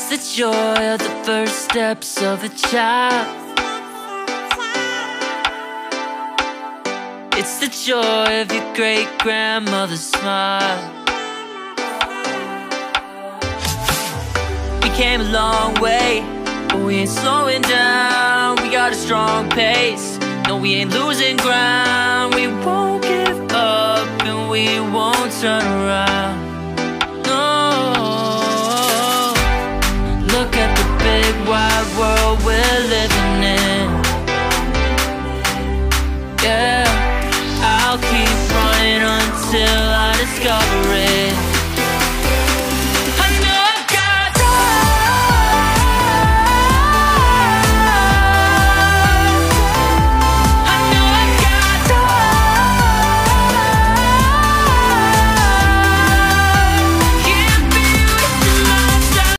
It's the joy of the first steps of a child. It's the joy of your great-grandmother's smile. We came a long way, but we ain't slowing down. We got a strong pace, no we ain't losing ground. We won't give up and we won't turn around.